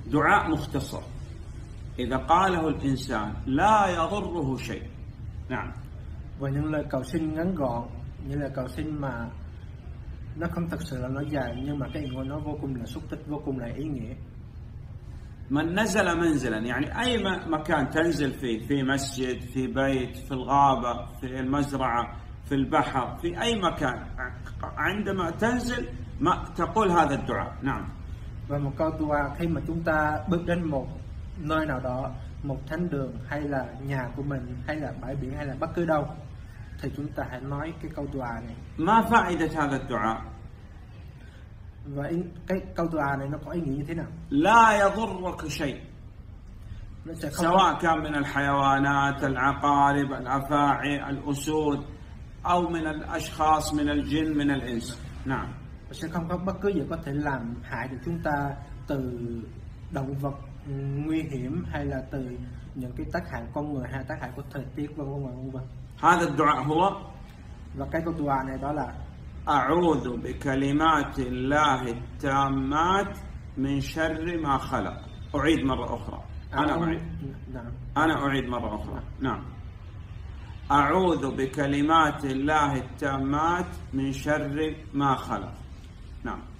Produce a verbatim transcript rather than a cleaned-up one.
دعاء مختصر إذا قاله الإنسان لا يضره شيء. نعم. Và những lời cầu xin ngắn gọn, những lời cầu xin mà nó không thật sự là nói dài, nhưng mà cái ý của nó vô cùng là xúc tích, vô cùng là ý nghĩa. من نزل منزلا يعني أي مكان تنزل فيه، في مسجد، في بيت، في الغابة، في المزرعة، في البحر، في أي مكان، عندما تنزل ما تقول هذا الدعاء. نعم. Và một câu dua khi mà chúng ta bước đến một nơi nào đó, một thánh đường hay là nhà của mình, hay là bãi biển, hay là bất cứ đâu, thì chúng ta hãy nói cái câu dua này. ما فائدة هذا الدعاء؟ Và ý, cái câu dua này nó có ý nghĩa như thế nào? لا يضرك شيء سواء كان من الحيوانات، العقارب، الأفاعي، الأسود أو من الأشخاص، من الجن، من الإنس. نعم. Sẽ không có bất cứ gì có thể làm hại được chúng ta, từ động vật nguy hiểm hay là từ những cái tác hại con người hay tác hại của thời tiết vân vân vân vân. هذا الدعاء هو Và cái câu dua này đó là أعوذ بكلمات الله التامات من شر ما خلق. أعيد مرة أخرى. أنا أعيد. أنا أعيد مرة أخرى. نعم. أعوذ بكلمات الله التامات من شر ما خلق. نعم.